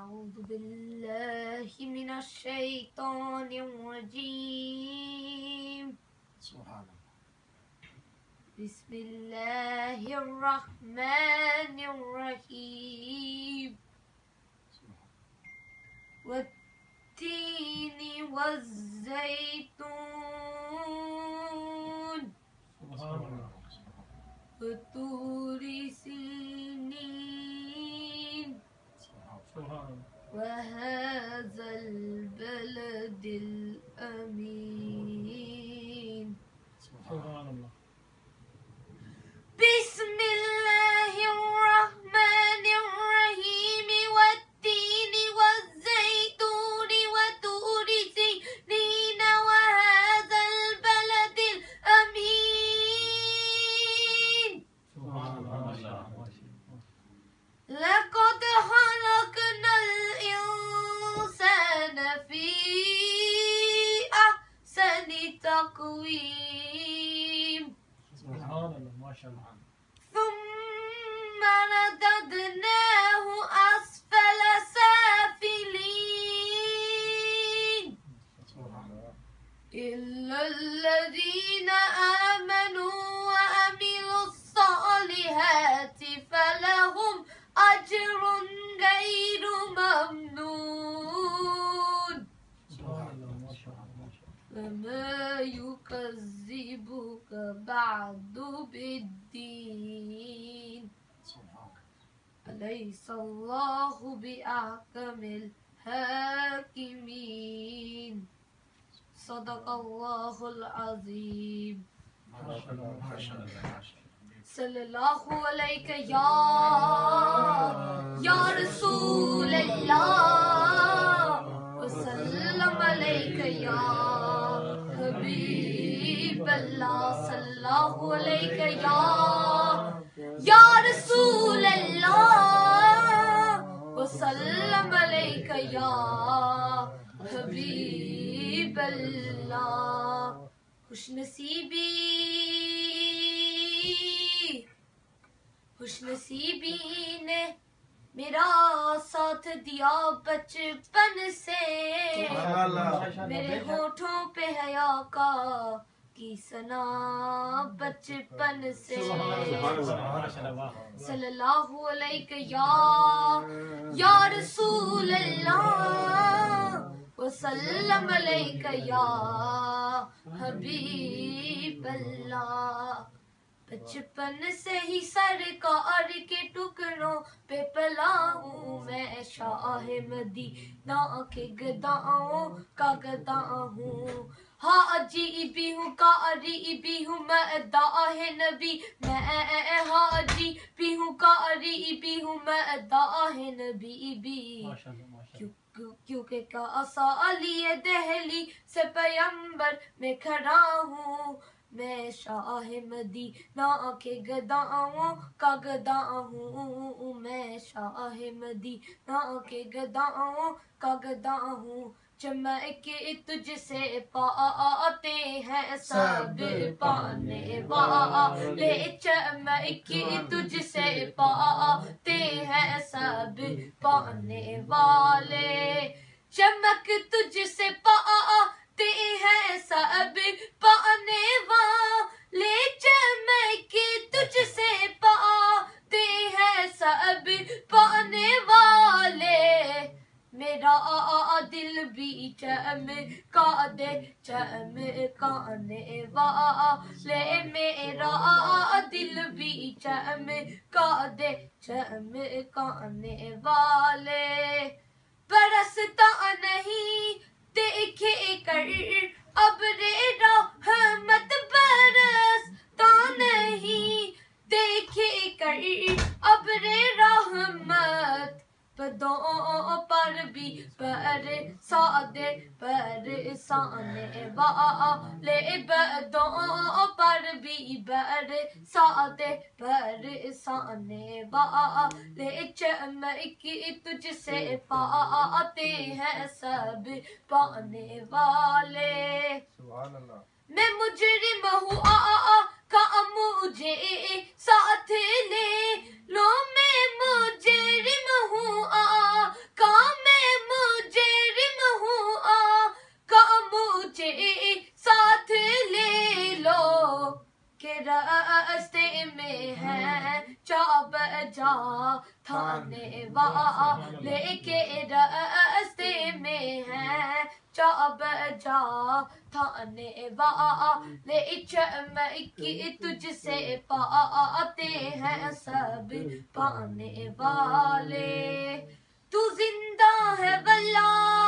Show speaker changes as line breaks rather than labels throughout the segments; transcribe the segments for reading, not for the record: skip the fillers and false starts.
أعوذ بالله من الشيطان الرجيم.
سبحان الله.
بسم الله الرحمن الرحيم. والتين والزيتون وطور سينين وهذا البلد الأمين.
سبحان الله.
بسم الله الرحمن الرحيم. والتين والزيتون وطور سينين وهذا البلد الأمين.
سبحان الله.
لقد خلقنا الإنسان في أحسن تقويم
سبحان الله. ما شاء الله.
ثم رددناه أسفل سافلين
سبحان الله.
إلا الذين آمنوا وعملوا الصالحات فلهم أجر غير ممنون.
سبحان الله. ما شاء الله. ما شاء الله.
فما يكذبك بعد بالدين.
سبحان الله.
أليس الله بأحكم الحاكمين. صدق الله العظيم.
ما شاء الله. ما شاء الله. ما شاء الله.
صلی اللہ علیہ یا رسول اللہ وسلم علیہ یا حبیب اللہ. صلی اللہ علیہ یا رسول اللہ وسلم علیہ یا حبیب اللہ. خوش نصیبی نے میرا ساتھ دیا بچپن سے. میرے ہونٹوں پہ حیا کا کی ثنا بچپن سے. صلی اللہ علیہ یا رسول اللہ وسلم علیہ یا حبیب اللہ. بچپن سے ہی سرکار کے ٹکڑوں پہ پلا ہوں میں. شاہ مدینہ کے گداؤں کا گدا ہوں. حاجی بھی ہوں قاری بھی ہوں میں داہ نبی. میں حاجی بھی ہوں قاری بھی ہوں میں داہ نبی بھی. کیونکہ کاسالی دہلی سے پیمبر میں کھڑا ہوں. میں شاہ مدینہ کے گداؤں کا گدا ہوں. میں شاہ مدینہ کے گداؤں کا گدا ہوں. چمک تجھ سے پاتے ہیں سب پانے والے. چمک تجھ سے پاتے ہیں سب پانے والے. چمک تجھ سے پاتے ہیں سب پانے والے. چمک تجھ سے پاتے ہیں سب پانے والے. میرا دل بھی چمکا دے چمکانے والے. میرا دل بھی چمکا دے چمکانے والے. برستا نہیں دیکھے کر ابر رحمت. برستا نہیں دیکھے کر ابر رحمت. بدوں پر بھی برسا دے برسانے والے. بدوں پر بھی برسا دے برسانے والے. چمک تجھ سے پاتے ہیں سب پانے والے.
سبحان اللہ.
میں مجرم ہوں آقا مجھے ساتھ لے لو. میں مجرم ہوں آقا जाने वाले के रास्ते में हैं चाब जा थाने वाले चमकी तुझसे पाते हैं सब पाने वाले तू जिंदा है वल्ला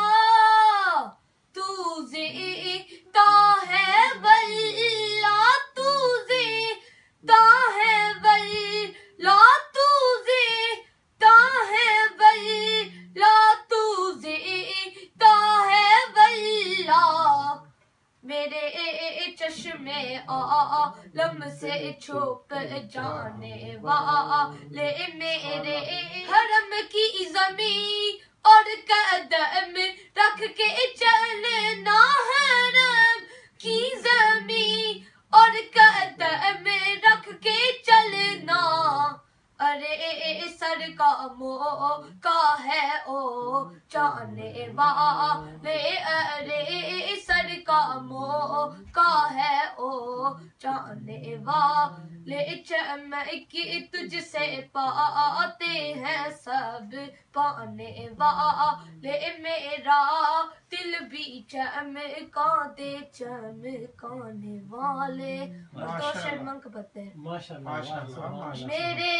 तू ज़िंदा है वल्ला तू ज़िंदा है वल्ला तू ज़िंदा है वल्ला तू ज़िंदा है वल्ला मेरे चश्मे आलम से छुप जाने वाले मेरे हरम की ज़मीं और कदम रख के चलना हरम की ज़मीं और कदम रख के चलना अरे सर का मौका है ओ जाने वाले अरे सर का मौका है ओ जाने वाले चमकी तुझसे पाते हैं सब पाने वाले मेरा दिल भी चमका दे चमकाने वाले तो शर्मंक पते हैं
माशाअल्लाह
मेरे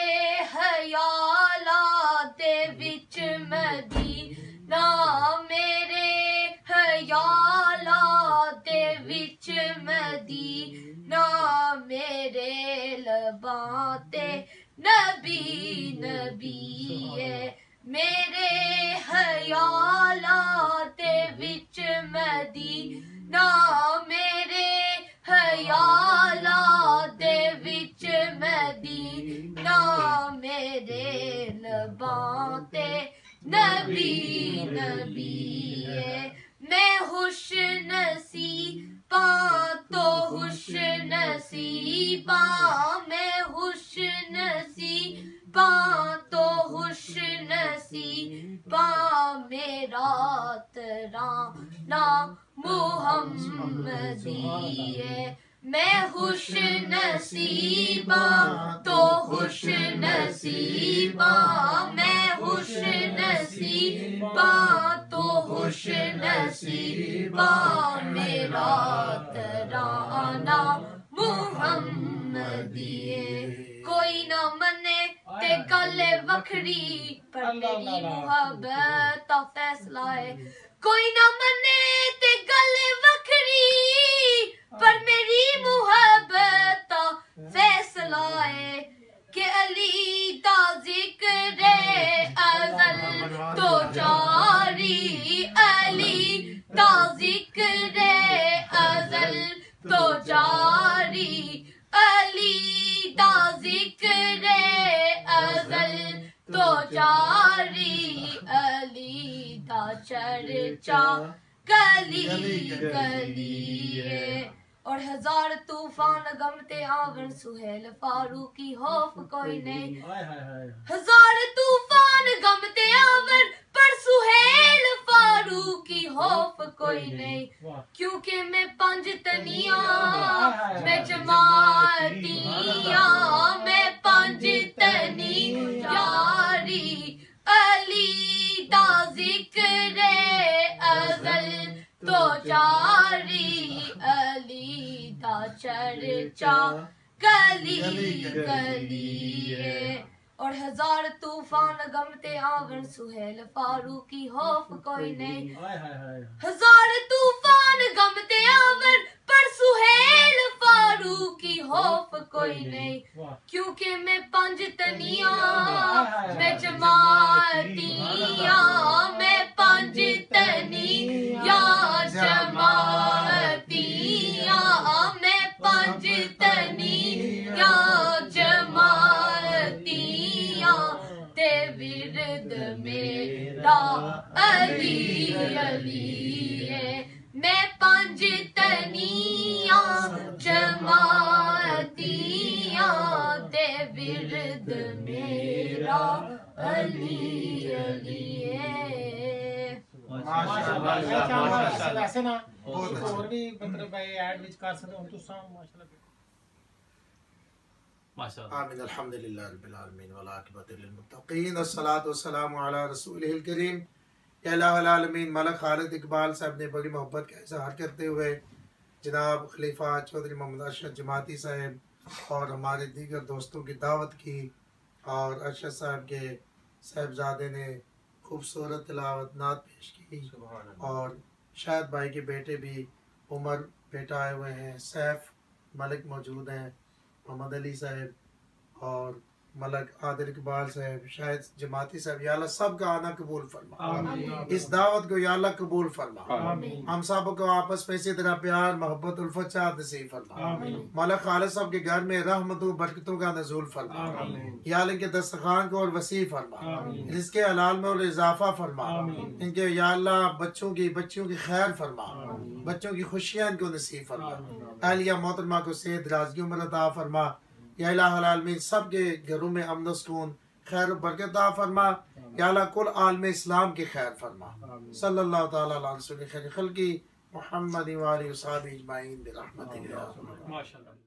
ख्यालात विच मदीना मेरे ख्यालात विच मदीना मेरे लबां ते नबी नबी है मेरे ख्यालात विच मदीना मेरे ख्यालात विच मदीना मेरे लबां ते नबी नबी है मैं खुश नसीबा तो खुश नसीबा मैं खुश नसीबा तो खुश नसीबा मेरा तराना मुहम्मदी है मैं खुश नसीबा तो खुश नसीबा मैं खुश नसीबा तो खुश नसीबा मेरा तराना मुहम्मदी है कोई ना मने ते गल वखरी पर मेरी मुहब्बत दा फैसला है कोई ना मने ते गल वखरी पर मेरी मुहब्बत दा फैसला है कि अली दा जिक्र अज़ल तो जारी अली दा जिक्र अज़ल तो जारी अली दा जिक्र अज़ल तो जारी अली दा चर्चा गली गली है और हजार तूफान गमते आवन सुहेल फारूकी खौफ कोई नहीं हजार तूफान गमते आवन पर सुहेल फारूकी खौफ कोई नहीं क्योंकि मैं पंज तनिया मैं जमातिया मैं पंज तनी यारी अली दा जिक्र अज़ल तो जारी अली दा चर्चा गली गली है और हजार तूफान गमते आवन सुहेल फारूकी खौफ कोई नहीं हजार तूफान गमते आवन पर सुहेल फारूकी खौफ कोई नहीं क्योंकि मैं पंज तनिया मैं जमातिया मैं पंज तनिया जमातिया मैं पंज तनिया जमातिया ते विरद मेरा अली अली है मैं पंज तनिया जमातिया ते विरद मेरा अली अली है
माशाअल्लाह
वैसे ना और भी मतलब ऐड विच कर सकते हो तुसा माशाल्लाह
آمین الحمدللہ رب العالمین والعاقبۃ للمتقین الصلاۃ والسلام علی رسولہ الکریم۔ یا الہ العالمین ملک خالد اقبال صاحب نے بڑی محبت کا اظہار کرتے ہوئے جناب خلیفہ چودھری محمد ارشد جماعتی صاحب اور ہمارے دیگر دوستوں کی دعوت کی، اور ارشد صاحب کے صاحبزادے نے خوبصورت تلاوت نعت پیش کی، اور شاہد بھائی کے بیٹے بھی عمر بیٹا آئے ہوئے ہیں، سیف ملک موجود ہیں، محمد علی صاحب اور ملک عادل اقبال صاحب، شاہد جماعتی صاحب، یا اللہ سب کا آنا قبول فرما، اس دعوت کو یا اللہ قبول فرما، ہم سب کو آپس میں اسی طرح پیار محبت الفت چاہت نصیب فرما، ملک خالد صاحب کے گھر میں رحمتوں برکتوں کا نزول فرما، یا اللہ ان کے دسترخوان کو اور وسیع فرما، رزق حلال میں اور اضافہ فرما، ان کے یا اللہ بچوں کی خیر فرما، بچوں کی خوشیاں ان کو نصیب فرما، اہلیہ محترمہ کو صحت درازگی عمر عطا فرما، یا الہ العالمین سب کے گھروں میں امن و سکون خیر و برکت عطا فرما، یا اللہ کل عالم اسلام کی خیر فرما، صلی اللہ تعالی علیہ وسلم خیر خلقی محمد و آلہ و صحابہ اجمعین برحمتک یا ارحم الراحمین۔